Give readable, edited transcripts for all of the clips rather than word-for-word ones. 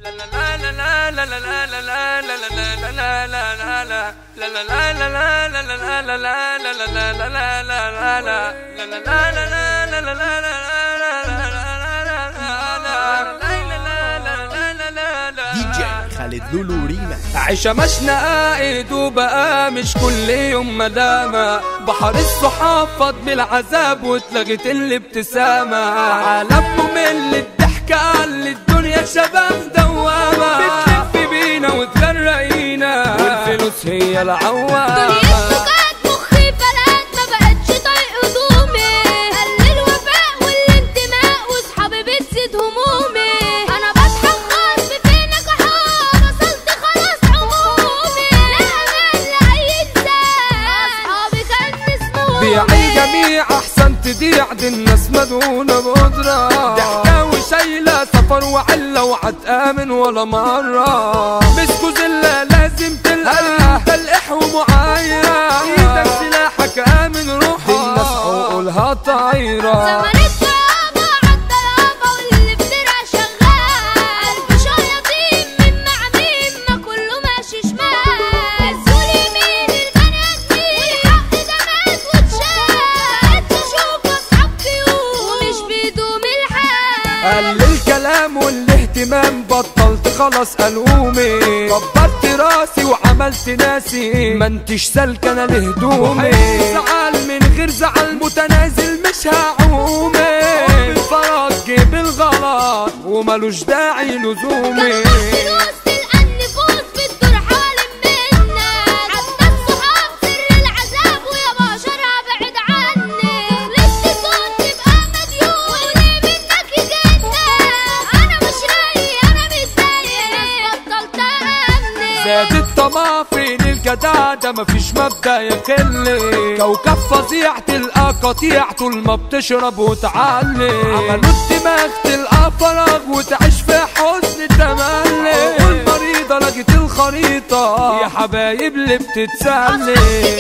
خالد لولو ريما. عيشة مشنا قائد وبقى مش كل يوم مدامة، بحر الصحاب فاض بالعذاب واتلغت الابتسامة، عالم ممل الضحكة قل الدنيا شباب دوامة، بتلف بينا وتغرقينا والفلوس هي العوامة. بيعي الجميع احسن تضيع دي الناس مدهونة بقدرة، ضحكة وشايلة سفر وعلة وعتآمن ولا مرة، مسكوا زلة لازم تلقى تلقح ومعايرة، ايدك سلاحك آمن روحك، دي الناس عقولها طايرة. قل الكلام والاهتمام بطلت خلاص ألومي، كبرت راسي وعملت ناسي ما انتش سالكة انا لهدومي، زعل من غير زعل متنازل مش هعومي، بالفرج جيب الغلط وملوش داعي لزومي. زاد الطمع فين الجدع ده مفيش مبدأ يخلي، كوكب فظيع تلقى قطيع طول ما بتشرب وتعلي، عملوا الدماغ تلقى فراغ وتعيش في حزن تملي، والمريضة لقيت الخريطة يا حبايب اللي بتتسلي.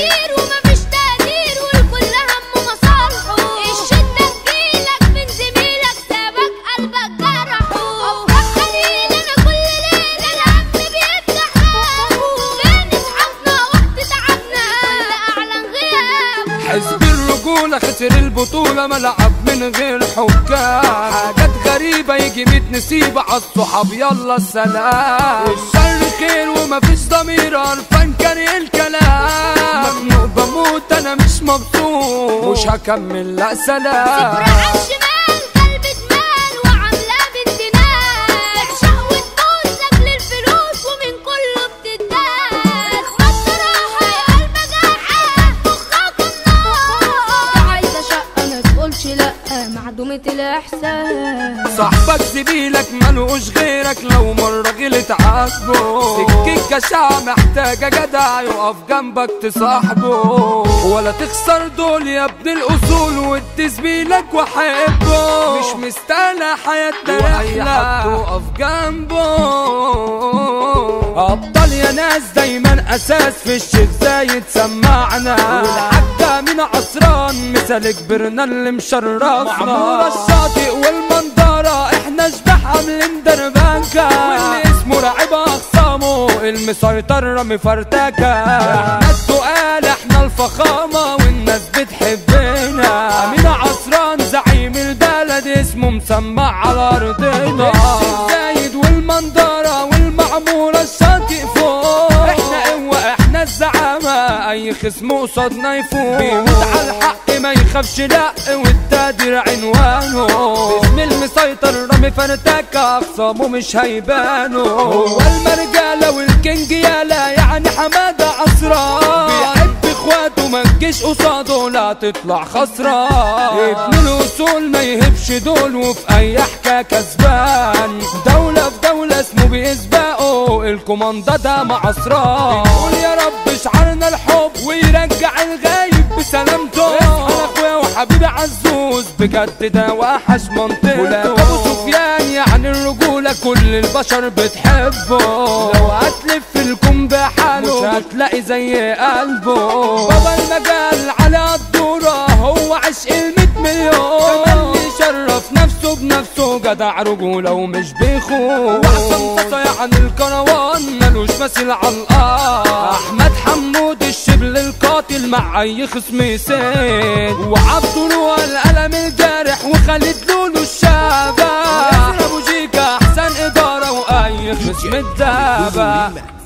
حزب الرجولة خسر البطولة ملعب من غير حكام، حاجات غريبة يجي 100 نسيبة عالصحاب يلا السلام، الشر خير ومفيش ضمير قرفان كاره الكلام، مخنوق بموت انا مش مبسوط مش هكمل لا سلام. معدومة الإحساس، صاحبك زميلك ملوش غيرك لو مرة غلط عاجبه، سكة جشع محتاجة جدع يقف جنبك تصاحبه، ولا تخسر دول يا ابن الأصول وادي زميلك وحبه، مش مستاهلة حياتنا وأي حد تقف جنبه. أبطال يا ناس دايما أساس في الشيخ زايد سمعنا، والعجة من عصران مثال كبرنا اللي مشرفنا، معمورة الشاطئ والمنظرة احنا شبح عاملين دربكة، واللي اسمه راعب أخصامه المسيطر رامي فرتكة، احنا التقال احنا الفخامة والناس بتحبنا، أمين عصران زعيم البلد اسمه مسمع على أرضنا، الشيخ زايد والمنظرة والمعمورة الشاطئ فوق، احنا قوة احنا الزعامة اي خصم قصادنا يفوق، بيموت على الحق ما يخافش لا والتقدير عنوانه، باسم المسيطر رامي فرتكة اخصامه مش هيبانوا، هو المرجالة والكينج يالا يعني حمادة عصران، بيحب اخواته ما تجيش قصاده لا تطلع خسران، ابن الاصول ما يهبش دول وفي اي حكاية كسبان، دولة في دولة اسمه بيسبقه الكوماندا ده معصران، يقول يا رب شعرنا الحب ويرجع الغايب بسلامته، انا اخويا وحبيبي عزوز بجد ده وحش منطقته، ولاد ابو سفيان يعني الرجولة كل البشر بتحبه، لو هتلف الكون بحاله مش هتلاقي زي قلبه، بابا المجال على الدورة هو عشق المد مليون كمان يشرف نفسه بنفسه جدع رجولة ومش بيخون وحسن فصيح عن الكروان ملوش مثيل على الارض احمد حمود الشبل القاتل مع اي خصم يسيد وعبد نور القلم الجارح وخالد لولو الشابة ابو جيكا احسن ادارة واي خصم الدابة